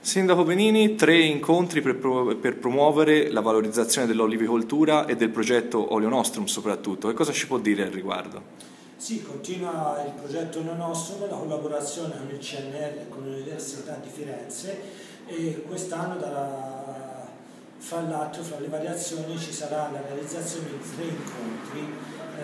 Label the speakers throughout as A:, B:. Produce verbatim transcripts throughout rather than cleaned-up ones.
A: Sindaco Benini, tre incontri per, pro per promuovere la valorizzazione dell'olivicoltura e del progetto Olio Nostrum soprattutto. Che cosa ci può dire al riguardo?
B: Sì, continua il progetto Olio Nostrum, la collaborazione con il C N R e con l'Università di Firenze, e quest'anno fra l'altro, fra le variazioni, ci sarà la realizzazione di tre incontri.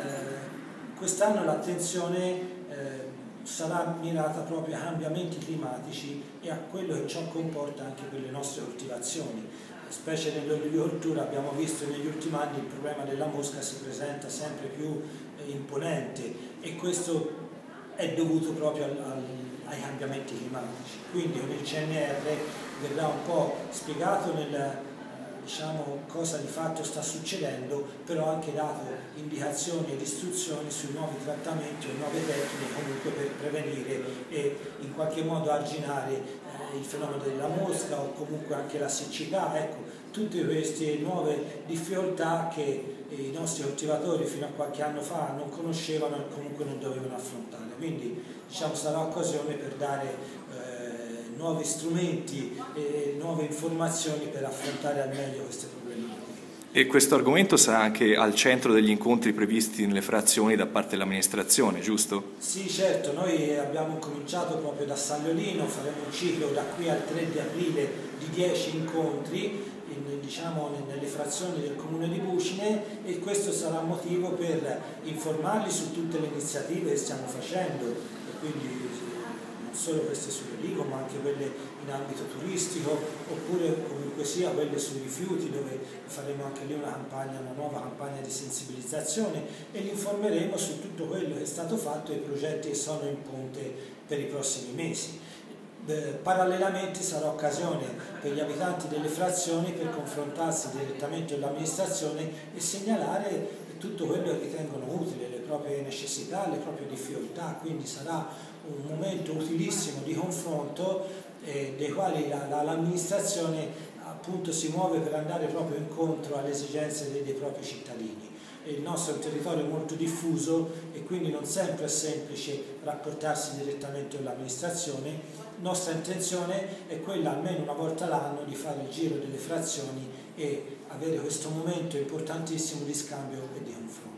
B: Eh, quest'anno l'attenzione eh, sarà mirata proprio ai cambiamenti climatici e a quello che ciò comporta anche per le nostre coltivazioni. Specie nell'olivicoltura abbiamo visto negli ultimi anni il problema della mosca si presenta sempre più eh, imponente, e questo è dovuto proprio al, al, ai cambiamenti climatici. Quindi con il C N R verrà un po' spiegato nel diciamo cosa di fatto sta succedendo, però anche dato indicazioni ed istruzioni sui nuovi trattamenti o nuove tecniche comunque per prevenire e in qualche modo arginare eh, il fenomeno della mosca o comunque anche la siccità. Ecco, tutte queste nuove difficoltà che i nostri coltivatori fino a qualche anno fa non conoscevano e comunque non dovevano affrontare. Quindi diciamo sarà occasione per dare eh, nuovi strumenti e nuove informazioni per affrontare al meglio queste problematiche.
A: E questo argomento sarà anche al centro degli incontri previsti nelle frazioni da parte dell'amministrazione, giusto?
B: Sì, certo, noi abbiamo cominciato proprio da Sagliolino, faremo un ciclo da qui al tre di aprile di dieci incontri in, diciamo, nelle frazioni del comune di Bucine, e questo sarà motivo per informarli su tutte le iniziative che stiamo facendo, e quindi non solo queste sull'olivo ma anche quelle in ambito turistico, oppure comunque sia quelle sui rifiuti, dove faremo anche lì una campagna, una nuova campagna di sensibilizzazione, e li informeremo su tutto quello che è stato fatto e i progetti che sono in ponte per i prossimi mesi. Eh, parallelamente sarà occasione per gli abitanti delle frazioni per confrontarsi direttamente con l'amministrazione e segnalare tutto quello che ritengono utile, le proprie necessità, le proprie difficoltà. Quindi sarà un momento utilissimo di confronto eh, dei quali l'amministrazione appunto si muove per andare proprio incontro alle esigenze dei, dei propri cittadini. Il nostro è un territorio molto diffuso e quindi non sempre è semplice rapportarsi direttamente con l'amministrazione. Nostra intenzione è quella, almeno una volta l'anno, di fare il giro delle frazioni e avere questo momento importantissimo di scambio e di confronto.